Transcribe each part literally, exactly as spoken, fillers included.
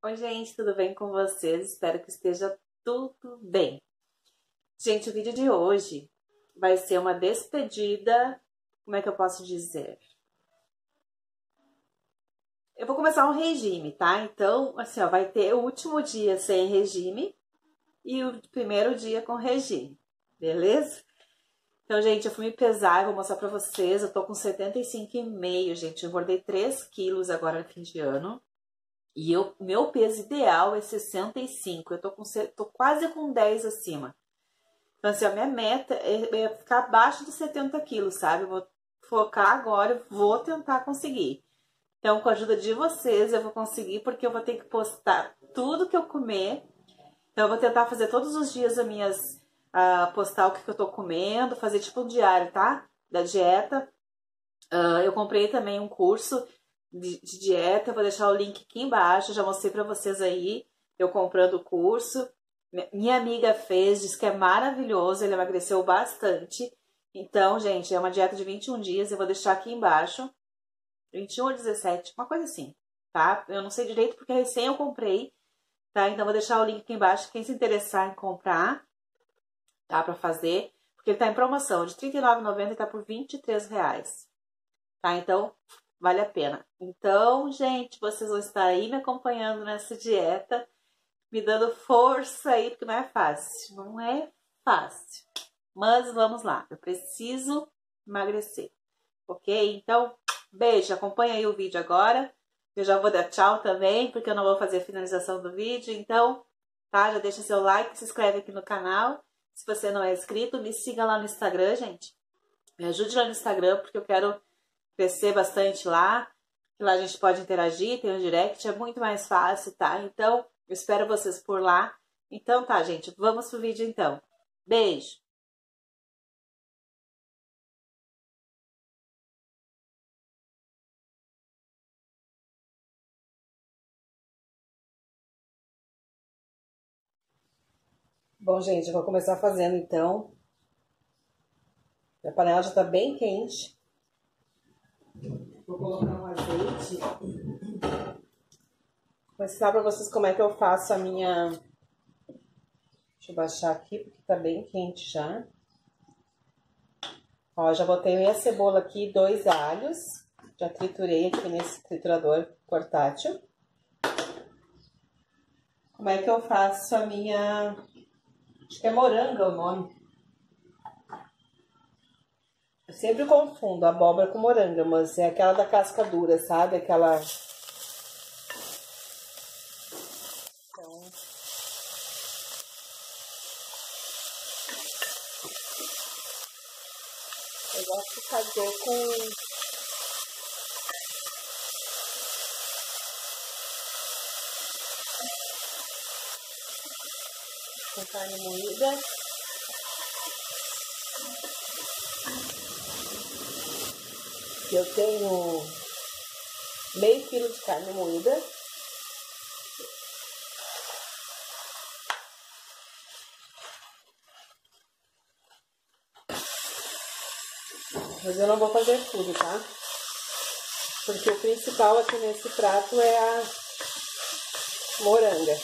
Oi, gente, tudo bem com vocês? Espero que esteja tudo bem. Gente, o vídeo de hoje vai ser uma despedida, como é que eu posso dizer? Eu vou começar um regime, tá? Então, assim, ó, vai ter o último dia sem regime e o primeiro dia com regime, beleza? Então, gente, eu fui me pesar, eu vou mostrar pra vocês, eu tô com setenta e cinco vírgula cinco, gente, eu engordei três quilos agora no fim de ano. E eu, meu peso ideal é sessenta e cinco, eu tô, com, tô quase com dez acima. Então, assim, a minha meta é, é ficar abaixo de setenta quilos, sabe? Eu vou focar agora, vou tentar conseguir. Então, com a ajuda de vocês, eu vou conseguir, porque eu vou ter que postar tudo que eu comer. Então, eu vou tentar fazer todos os dias as minhas, uh, postar o que, que eu tô comendo, fazer tipo um diário, tá? Da dieta. Uh, eu comprei também um curso de, de dieta, eu vou deixar o link aqui embaixo, já mostrei pra vocês aí, eu comprando o curso. Minha amiga fez, disse que é maravilhoso, ele emagreceu bastante. Então, gente, é uma dieta de vinte e um dias, eu vou deixar aqui embaixo, vinte e um ou dezessete, uma coisa assim, tá? Eu não sei direito porque recém eu comprei, tá? Então, vou deixar o link aqui embaixo, quem se interessar em comprar, tá? Pra fazer, porque ele tá em promoção, de trinta e nove reais e noventa centavos e tá por vinte e três reais. Tá? Então, vale a pena. Então, gente, vocês vão estar aí me acompanhando nessa dieta, me dando força aí, porque não é fácil. Não é fácil. Mas vamos lá. Eu preciso emagrecer. Ok? Então, beijo. Acompanha aí o vídeo agora. Eu já vou dar tchau também, porque eu não vou fazer a finalização do vídeo. Então, tá? Já deixa seu like, se inscreve aqui no canal. Se você não é inscrito, me siga lá no Instagram, gente. Me ajude lá no Instagram, porque eu quero crescer bastante lá, que lá a gente pode interagir, tem um direct, é muito mais fácil, tá? Então, eu espero vocês por lá. Então tá, gente, vamos pro vídeo então. Beijo! Bom, gente, eu vou começar fazendo então. A panela já tá bem quente. Vou colocar um azeite. Vou mostrar pra vocês como é que eu faço a minha... Deixa eu baixar aqui, porque tá bem quente já. Ó, já botei meia cebola aqui, dois alhos. Já triturei aqui nesse triturador portátil. Como é que eu faço a minha... Acho que é moranga o nome. Eu sempre confundo abóbora com moranga, mas é aquela da casca dura, sabe? Aquela... Então... Eu gosto de fazer com... com carne moída. Eu tenho meio quilo de carne moída. Mas eu não vou fazer tudo, tá? Porque o principal aqui nesse prato é a moranga.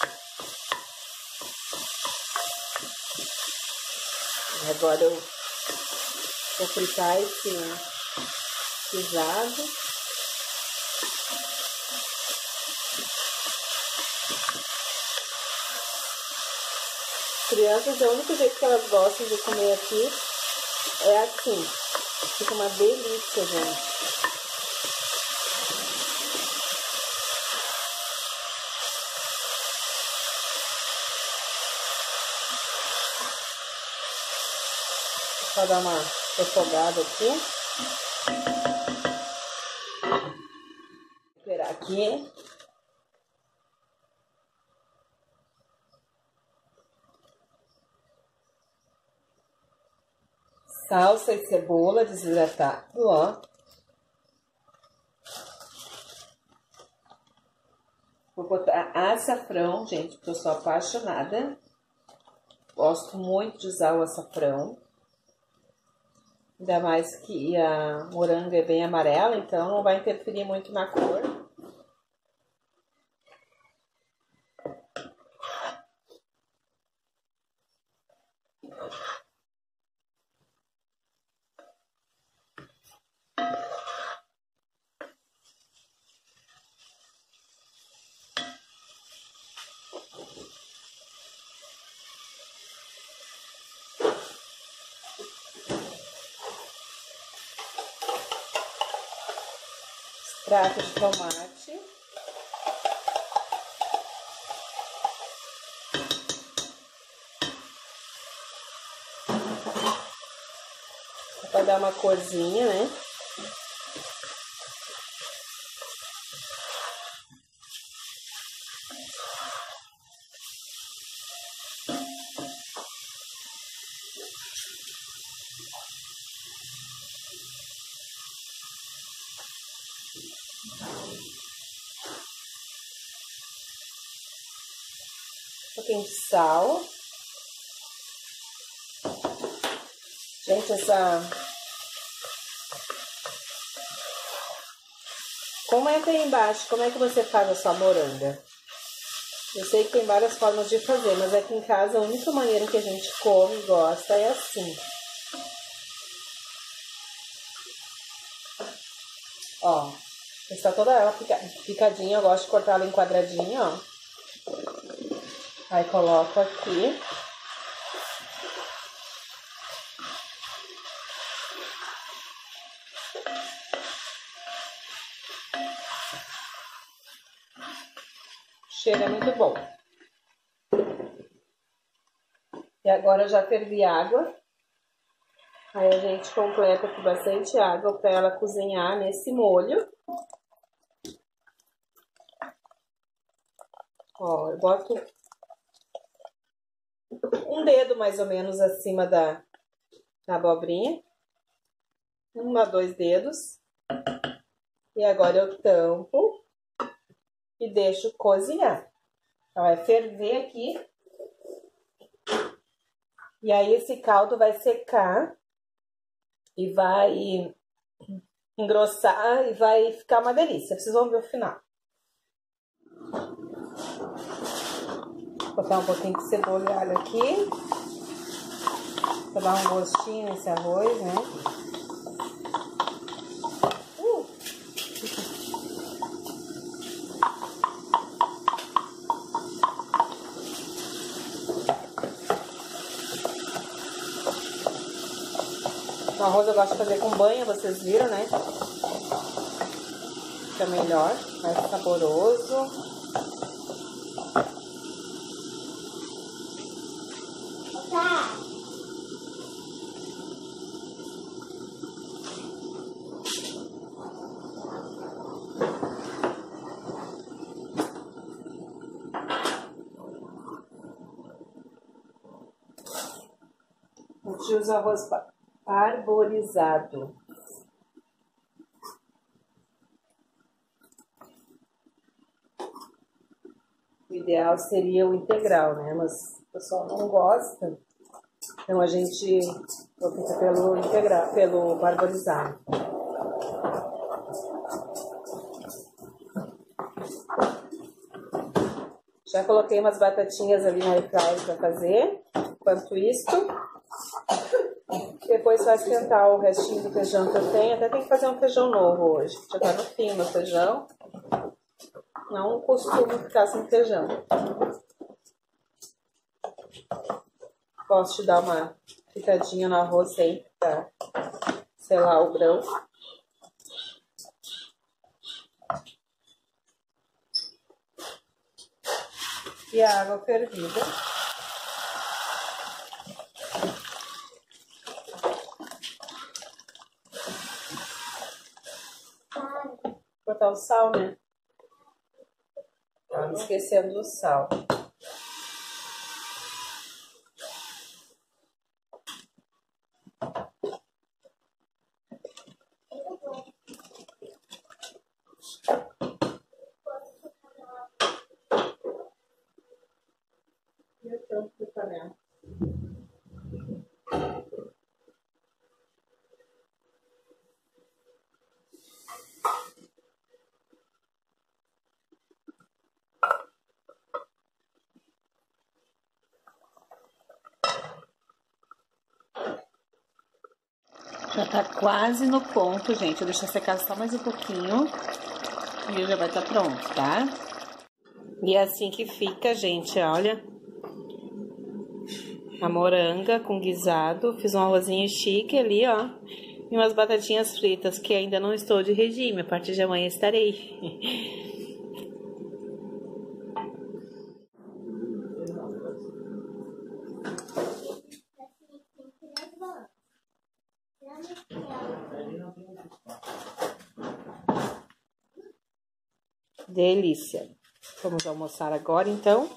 Agora eu vou fritar esse pisado. Crianças, é o único jeito que elas gostam de comer aqui é assim. Fica uma delícia, gente. Vou dar uma refogada aqui. Vou esperar aqui. Salsa e cebola desidratado, ó. Vou botar açafrão, gente, porque eu sou apaixonada. Gosto muito de usar o açafrão. Ainda mais que a moranga é bem amarela, então não vai interferir muito na cor. prato de tomate. Vai dar uma corzinha, né? Um pouquinho de sal. Gente, essa... Comenta aí embaixo como é que você faz a sua moranga. Eu sei que tem várias formas de fazer, mas aqui em casa a única maneira que a gente come e gosta é assim. Ó, está toda ela picadinha, eu gosto de cortar ela em quadradinho, ó. Aí coloco aqui. O cheiro é muito bom. E agora eu já fervi água. Aí a gente completa com bastante água para ela cozinhar nesse molho. Ó, eu boto um dedo mais ou menos acima da, da abobrinha. Um a dois dedos. E agora eu tampo e deixo cozinhar. Ela vai ferver aqui. E aí esse caldo vai secar e vai engrossar e vai ficar uma delícia. Vocês vão ver o final. Vou botar um pouquinho de cebola e alho aqui. Pra dar um gostinho nesse arroz, né? Uh. O arroz eu gosto de fazer com banha, vocês viram, né? Fica melhor, mais saboroso. A gente usa arroz parboilizado. O ideal seria o integral, né? Mas o pessoal não gosta. Então a gente opta pelo integral, pelo parboilizado. Já coloquei umas batatinhas ali na airfryer para fazer. Enquanto isso, depois vai esquentar o restinho do feijão que eu tenho. Até tem que fazer um feijão novo hoje. Já tá no fim meu feijão. Não costumo ficar sem feijão. Posso te dar uma pitadinha no arroz sempre pra selar o grão. E a água fervida. Vou botar o sal, né? Tava esquecendo do sal. E o tanto de panela. Já tá quase no ponto, gente. Eu deixo secar só mais um pouquinho e já vai estar pronto, tá? E é assim que fica, gente, olha. A moranga com guisado. Fiz um arrozinho chique ali, ó. e umas batatinhas fritas, que ainda não estou de regime, a partir de amanhã estarei. Delícia. Vamos almoçar agora, então.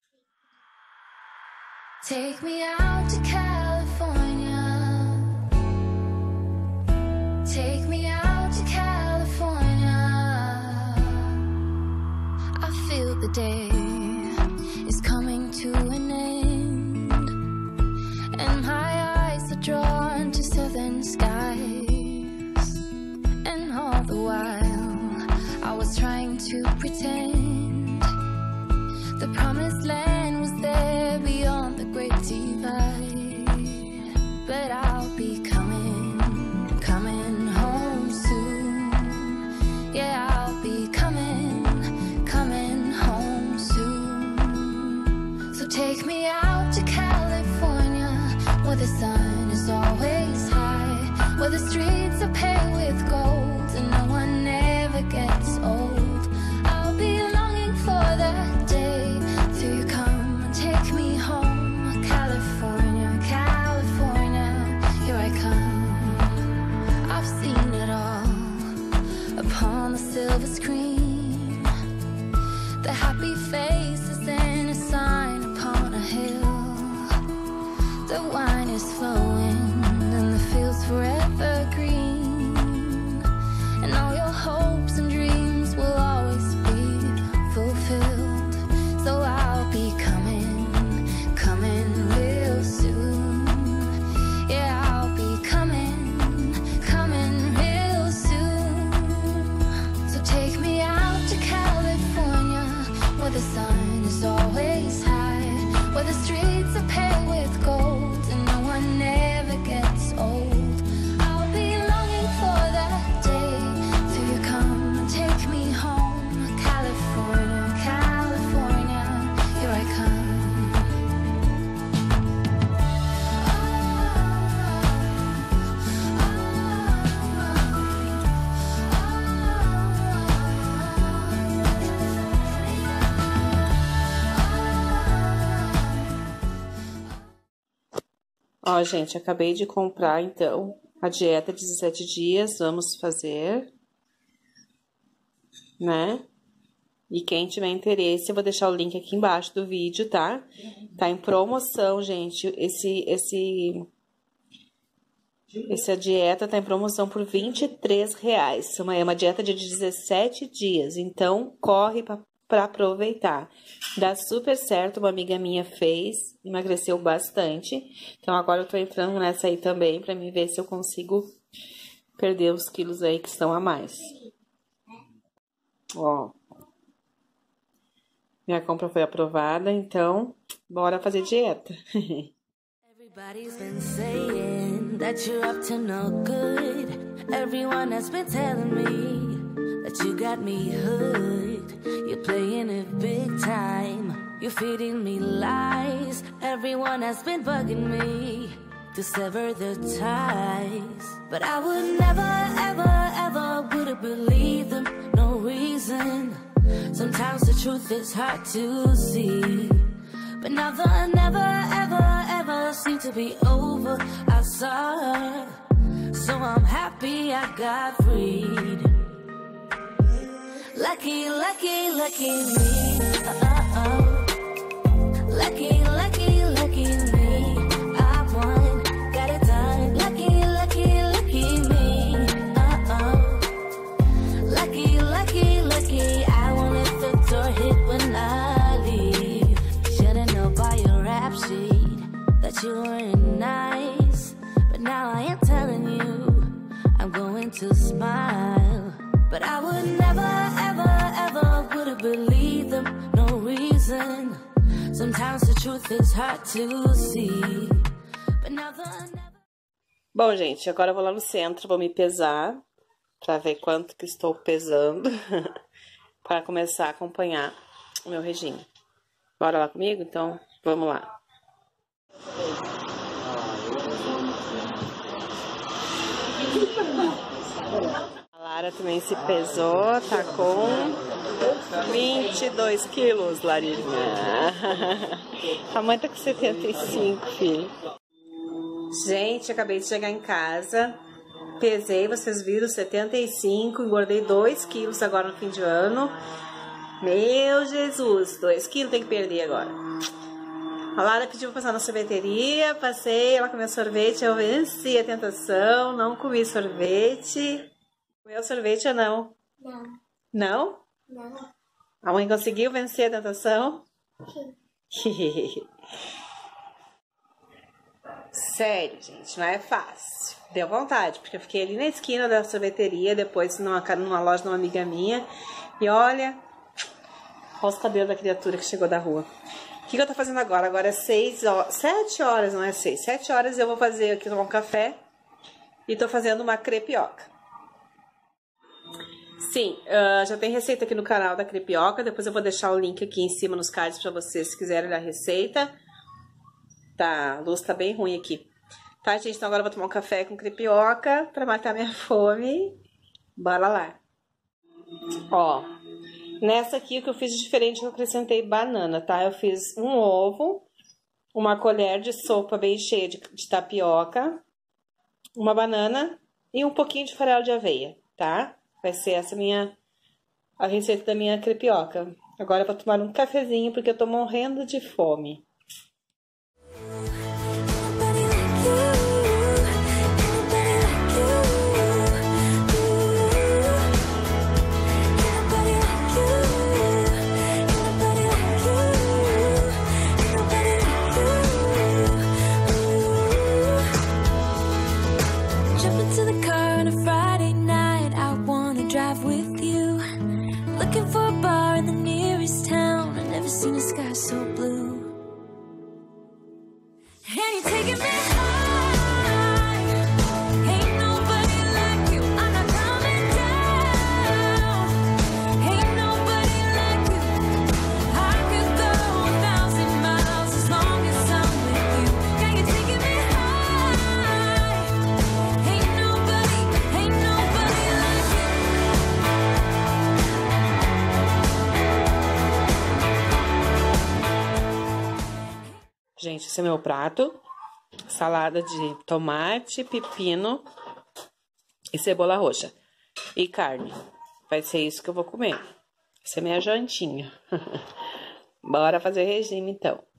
Take me out to California. Take me out to California. I feel the day is coming to an end, and my eyes are drawn to southern skies. And all the while I was trying to pretend the promised land was there beyond the great divide. But I'll be coming, coming home soon. Yeah, I'll be coming, coming home soon. So take me out to California, where the sun is always high, where the streets are paved with gold and no one ever gets old. I'll be longing for that day till you come and take me home. California, California, here I come. I've seen it all upon the silver screen, the happy faces and a sign upon a hill. The wine is flowing and the fields forever green, and all your hopes and dreams will always be fulfilled. So I'll be coming, coming real soon. Yeah, I'll be coming, coming real soon. So take me out to California, where the sun is always high, where the streets are paved with gold and no one ever gets old. I'll be longing for that day till you come and take me home. California, California, here I come. Ó, gente, acabei de comprar, então, a dieta de dezessete dias, vamos fazer, né? E quem tiver interesse, eu vou deixar o link aqui embaixo do vídeo, tá? Tá em promoção, gente, esse, esse, essa dieta tá em promoção por vinte e três reais. É uma, é uma dieta de dezessete dias, então corre pra, pra aproveitar. Dá super certo, uma amiga minha fez, emagreceu bastante. Então agora eu tô entrando nessa aí também pra me ver se eu consigo perder os quilos aí que estão a mais. Ó. Minha compra foi aprovada, então bora fazer dieta. Everybody's been saying that you're up to no good. Everyone has been telling me that you got me hooked. You're playing it big time. You're feeding me lies. Everyone has been bugging me to sever the ties, but I would never, ever, ever would have believed them. No reason. Sometimes the truth is hard to see, but now the never, ever, ever seemed to be over. I saw her, so I'm happy I got freed. Lucky, lucky, lucky me. Uh-oh. Lucky, lucky, lucky me. I won, got it done. Lucky, lucky, lucky me. Uh-oh. Lucky, lucky, lucky. I won't let the door hit when I leave. Should've known by your rap sheet that you weren't nice, but now I am telling you I'm going to smile. But I would never, ever, ever would have believed them. No reason. Sometimes the truth is hard to see, but now the never... Bom, gente, agora eu vou lá no centro, vou me pesar pra ver quanto que estou pesando para começar a acompanhar o meu regime. Bora lá comigo? Então, vamos lá. A Lara também se pesou, tá com vinte e dois quilos, Larinha. A mãe tá com setenta e cinco, filho. Gente, acabei de chegar em casa. Pesei, vocês viram, setenta e cinco, engordei dois quilos agora no fim de ano. Meu Jesus, dois quilos tem que perder agora. A Lara pediu pra passar na sorveteria, passei, ela comeu sorvete, eu venci a tentação, não comi sorvete. Comeu sorvete ou não? Não. Não? Não. A mãe conseguiu vencer a tentação? Sim. Sério, gente, não é fácil. Deu vontade, porque eu fiquei ali na esquina da sorveteria, depois numa, numa loja de uma amiga minha. E olha, olha os cabelos da criatura que chegou da rua. O que, que eu tô fazendo agora? Agora é seis horas, sete horas, não é seis. Sete horas eu vou fazer aqui, tomar um café. E tô fazendo uma crepioca. Sim, uh, já tem receita aqui no canal da crepioca. Depois eu vou deixar o link aqui em cima nos cards pra vocês, se quiserem olhar a receita. Tá, a luz tá bem ruim aqui. Tá, gente? Então agora eu vou tomar um café com crepioca pra matar minha fome. Bora lá. Ó, nessa aqui o que eu fiz de diferente, eu acrescentei banana, tá? Eu fiz um ovo, uma colher de sopa bem cheia de, de tapioca, uma banana e um pouquinho de farelo de aveia, tá? Vai ser essa minha, a receita da minha crepioca. Agora eu vou tomar um cafezinho porque eu tô morrendo de fome. Gente, esse é meu prato. Salada de tomate, pepino e cebola roxa. E carne. Vai ser isso que eu vou comer. Essa é minha jantinha. Bora fazer regime, então.